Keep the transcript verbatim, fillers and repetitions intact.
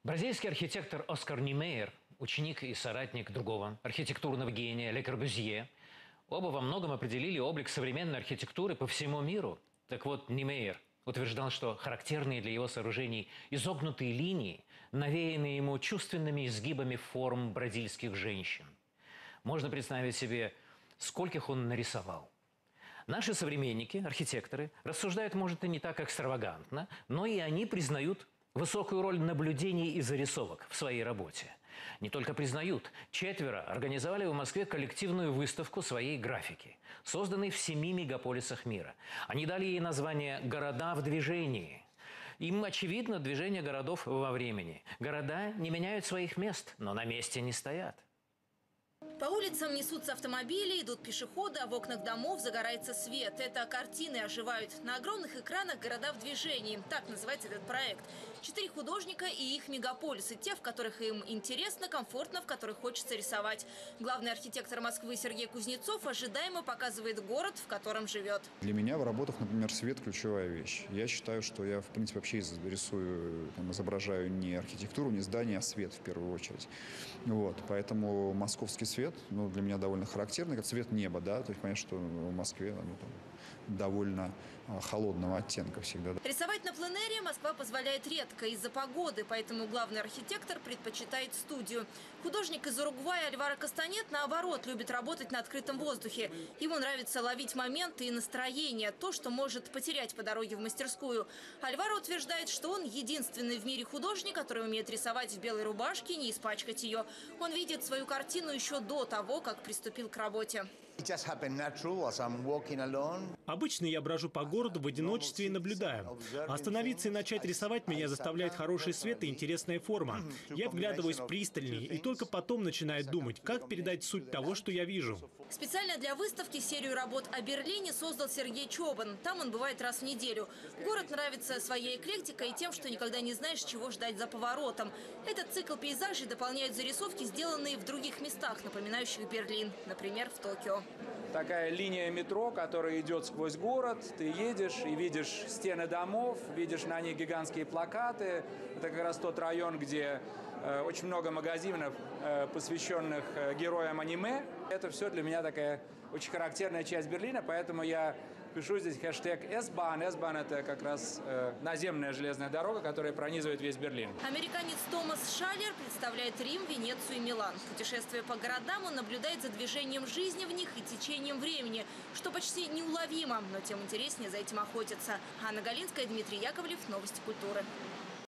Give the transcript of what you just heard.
Бразильский архитектор Оскар Нимейер, ученик и соратник другого архитектурного гения Ле Корбюзье, оба во многом определили облик современной архитектуры по всему миру. Так вот, Нимейер утверждал, что характерные для его сооружений изогнутые линии навеяны ему чувственными изгибами форм бразильских женщин. Можно представить себе, скольких он нарисовал. Наши современники, архитекторы, рассуждают, может, и не так экстравагантно, но и они признают высокую роль наблюдений и зарисовок в своей работе. Не только признают, четверо организовали в Москве коллективную выставку своей графики, созданной в семи мегаполисах мира. Они дали ей название «Города в движении». Им очевидно движение городов во времени. Города не меняют своих мест, но на месте не стоят. По улицам несутся автомобили, идут пешеходы, а в окнах домов загорается свет. Это картины оживают. На огромных экранах «Города в движении». Так называется этот проект. Четыре художника и их мегаполисы. Те, в которых им интересно, комфортно, в которых хочется рисовать. Главный архитектор Москвы Сергей Кузнецов ожидаемо показывает город, в котором живет. Для меня в работах, например, свет – ключевая вещь. Я считаю, что я, в принципе, вообще рисую, там, изображаю не архитектуру, не здание, а свет в первую очередь. Вот. Поэтому московский свет, ну, для меня довольно характерный, как цвет неба, да, то есть понятно, что в Москве ну, там, довольно а, холодного оттенка всегда. Рисовать на пленэре Москва позволяет редко из-за погоды, поэтому главный архитектор предпочитает студию. Художник из Уругвая Альваро Кастанет, наоборот, любит работать на открытом воздухе. Ему нравится ловить моменты и настроение, то, что может потерять по дороге в мастерскую. Альваро утверждает, что он единственный в мире художник, который умеет рисовать в белой рубашке и не испачкать ее. Он видит свою картину еще до того, как приступил к работе. Обычно я брожу по городу в одиночестве и наблюдаю. Остановиться и начать рисовать меня заставляет хороший свет и интересная форма. Я вглядываюсь пристальнее и только потом начинаю думать, как передать суть того, что я вижу. Специально для выставки серию работ о Берлине создал Сергей Чобан. Там он бывает раз в неделю. Город нравится своей эклектикой и тем, что никогда не знаешь, чего ждать за поворотом. Этот цикл пейзажей дополняют зарисовки, сделанные в других местах, напоминающих Берлин, например, в Токио. Такая линия метро, которая идет сквозь город. Ты едешь и видишь стены домов, видишь на них гигантские плакаты. Это как раз тот район, где э, очень много магазинов, э, посвященных э, героям аниме. Это все для меня такая очень характерная часть Берлина, поэтому я пишу здесь хэштег S-Bahn. S-Bahn – это как раз э, наземная железная дорога, которая пронизывает весь Берлин. Американец Томас Шалер представляет Рим, Венецию и Милан. Путешествуя по городам, он наблюдает за движением жизни в них и течением времени, что почти неуловимо, но тем интереснее за этим охотиться. Анна Галинская, Дмитрий Яковлев. Новости культуры.